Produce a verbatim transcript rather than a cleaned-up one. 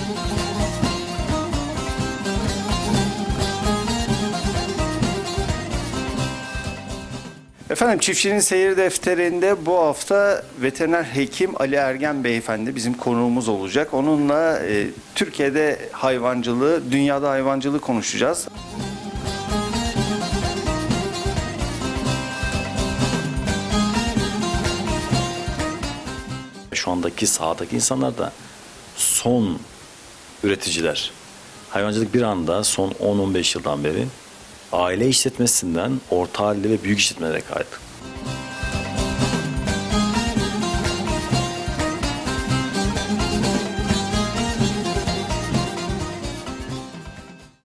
Efendim, Çiftçinin Seyir Defteri'nde bu hafta veteriner hekim Ali Ergen Beyefendi bizim konuğumuz olacak. Onunla e, Türkiye'de hayvancılığı, dünyada hayvancılığı konuşacağız. Şu andaki sahadaki insanlar da son üreticiler. Hayvancılık bir anda son on on beş yıldan beri aile işletmesinden orta halli ve büyük işletmelere kaydı.